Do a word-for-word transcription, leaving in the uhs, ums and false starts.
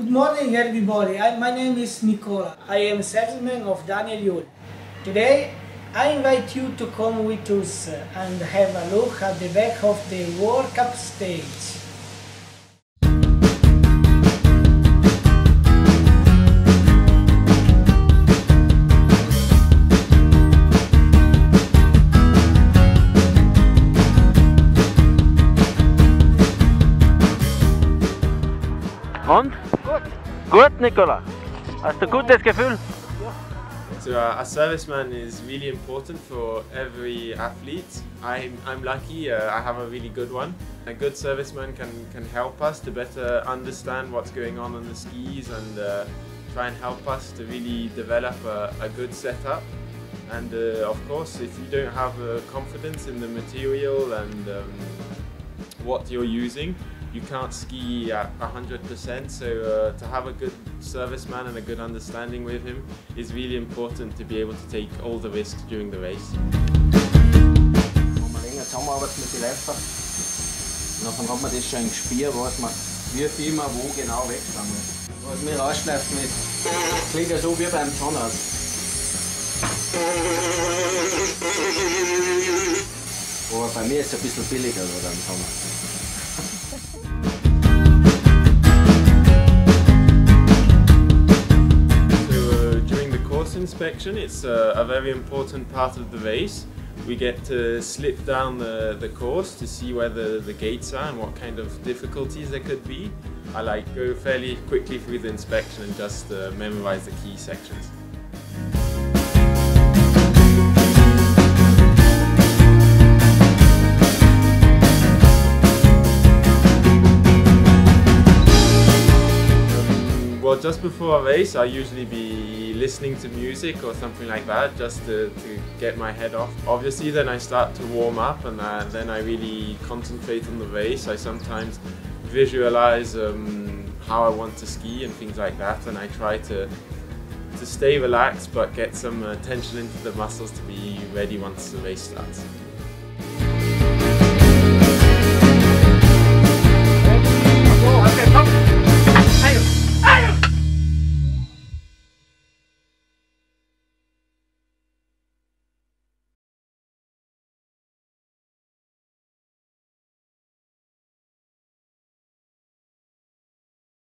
Good morning everybody, I, my name is Nicola. I am salesman of Daniel Yule. Today I invite you to come with us and have a look at the back of the World Cup stage. Und? Gut. Gut, Nicola? Hast du ein gutes Gefühl? So uh, a serviceman is really important for every athlete. I'm, I'm lucky, uh, I have a really good one. A good serviceman can, can help us to better understand what's going on on the skis and uh, try and help us to really develop a, a good setup. And uh, of course, if you don't have uh, confidence in the material and um, what you're using, you can't ski at one hundred percent, so uh, to have a good serviceman and a good understanding with him is really important to be able to take all the risks during the race. Wenn man länger zusammenarbeitet mit den Läufern, dann hat man das schon im Gespür, weiß man, wie viel man wo genau wegstanden. Was mir rausschleift mit, klingt ja so wie beim Zahnarzt. Aber bei mir ist es ein bisschen billiger als beim Zahnarzt. Inspection, it's a, a very important part of the race. We get to slip down the, the course to see where the, the gates are and what kind of difficulties there could be. I like go fairly quickly through the inspection and just uh, memorize the key sections. Well, just before a race, I usually be listening to music or something like that, just to, to get my head off. Obviously, then I start to warm up, and uh, then I really concentrate on the race. I sometimes visualize um, how I want to ski and things like that, and I try to to stay relaxed but get some uh, tension into the muscles to be ready once the race starts.